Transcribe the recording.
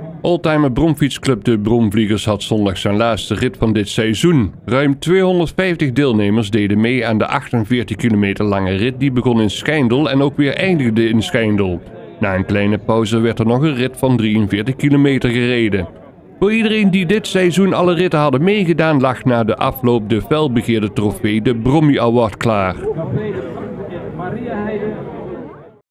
Oldtimer bromfietsclub De Bromvliegers had zondag zijn laatste rit van dit seizoen. Ruim 250 deelnemers deden mee aan de 48 kilometer lange rit die begon in Schijndel en ook weer eindigde in Schijndel. Na een kleine pauze werd er nog een rit van 43 kilometer gereden. Voor iedereen die dit seizoen alle ritten hadden meegedaan lag na de afloop de felbegeerde trofee de Brommy Award klaar.